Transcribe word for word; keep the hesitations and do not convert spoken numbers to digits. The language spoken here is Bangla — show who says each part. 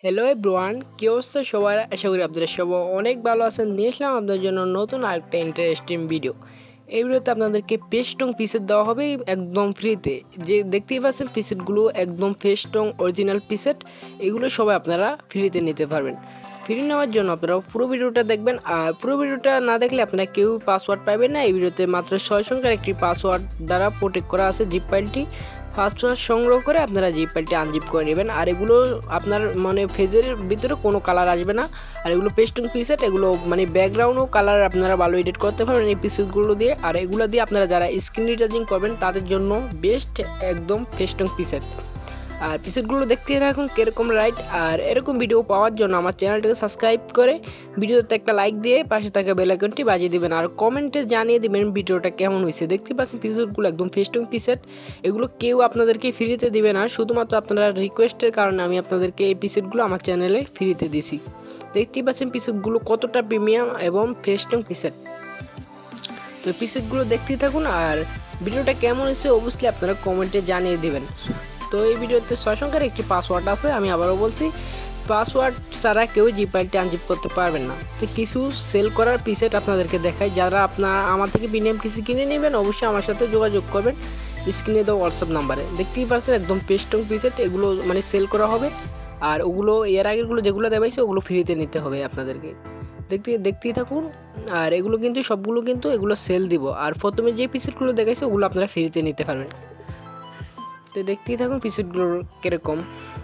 Speaker 1: হ্যালো এভরিওয়ান, কি অবস্থা সবার? আশা করি আপনারা সবাই অনেক ভালো আছেন। নিয়ে আসলাম আপনাদের জন্য নতুন আরেকটা ইন্টারেস্টিং ভিডিও। এই ভিডিওতে আপনাদেরকে পেস্টং পিসেট দেওয়া হবে একদম ফ্রিতে। যে দেখতেই পাচ্ছেন পিসেটগুলো একদম পেস্টং অরিজিনাল পিসেট, এগুলো সবাই আপনারা ফ্রিতে নিতে পারবেন। ফ্রি নেওয়ার জন্য আপনারা পুরো ভিডিওটা দেখবেন, আর পুরো ভিডিওটা না দেখলে আপনারা কেউ পাসওয়ার্ড পাবেন না। এই ভিডিওতে মাত্র ছয় সংখ্যার একটি পাসওয়ার্ড দ্বারা প্রোটেক্ট করা আছে জিপ ফাইলটি। পাসওয়ার্ড সংগ্রহ করে আপনারা জিপ ফাইলটি আনজিপ করে নেবেন। আর এগুলো আপনার মানে ফেজের ভিতরে কোনো কালার আসবে না। আর এগুলো পেস্টং পিসেট, এগুলো মানে ব্যাকগ্রাউন্ডও কালার আপনারা ভালো এডিট করতে পারবেন এই পিসেটগুলো দিয়ে। আর এগুলো দিয়ে আপনারা যারা স্ক্রিন রিটাচিং করবেন তাদের জন্য বেস্ট একদম পেস্টং পিসেট। আর পিসেটগুলো দেখতে থাকুন কীরকম রাইট। আর এরকম ভিডিও পাওয়ার জন্য আমার চ্যানেলটাকে সাবস্ক্রাইব করে ভিডিওতে একটা লাইক দিয়ে পাশে থাকা বেল আইকনটি বাজিয়ে দিবেন। আর কমেন্টে জানিয়ে দিবেন ভিডিওটা কেমন হয়েছে। দেখতে পাচ্ছেন পিসেটগুলো একদম পেস্টং পিসেট, এগুলো কেউ আপনাদেরকে ফ্রিতে দিবে না, শুধুমাত্র আপনারা রিকোয়েস্টের কারণে আমি আপনাদেরকে এই পিসেটগুলো আমার চ্যানেলে ফ্রিতে দিছি। দেখতেই পাচ্ছেন পিসেটগুলো কতটা প্রিমিয়াম এবং পেস্টং পিসেট। তো পিসেটগুলো দেখতেই থাকুন। আর ভিডিওটা কেমন হয়েছে অবশ্যই আপনারা কমেন্টে জানিয়ে দেবেন। তো এই ভিডিওতে ছয় সংখ্যার একটি পাসওয়ার্ড আছে, আমি আবারও বলছি পাসওয়ার্ড ছাড়া কেউ জিপ ফাইলটি আনজিপ করতে পারবেন না। তো কিছু সেল করার পিসেট আপনাদেরকে দেখাই। যারা আপনারা আমার থেকে প্রিমিয়াম পিসি কিনে নেবেন অবশ্যই আমার সাথে যোগাযোগ করবেন স্ক্রিনে দেওয়া হোয়াটসঅ্যাপ নাম্বারে। দেখতেই পাচ্ছেন একদম পেস্টং পিসেট, এগুলো মানে সেল করা হবে। আর ওগুলো এর আগেরগুলো যেগুলো দেখাইছে ওগুলো ফ্রিতে নিতে হবে আপনাদেরকে। দেখতে দেখতেই থাকুন। আর এগুলো কিন্তু সবগুলো কিন্তু এগুলো সেল দিব। আর প্রথমে যে পিসেটগুলো দেখাইছে ওগুলো আপনারা ফ্রিতে নিতে পারবেন। তো দেখতেই থাকুন পিসেটগুলোর কীরকম।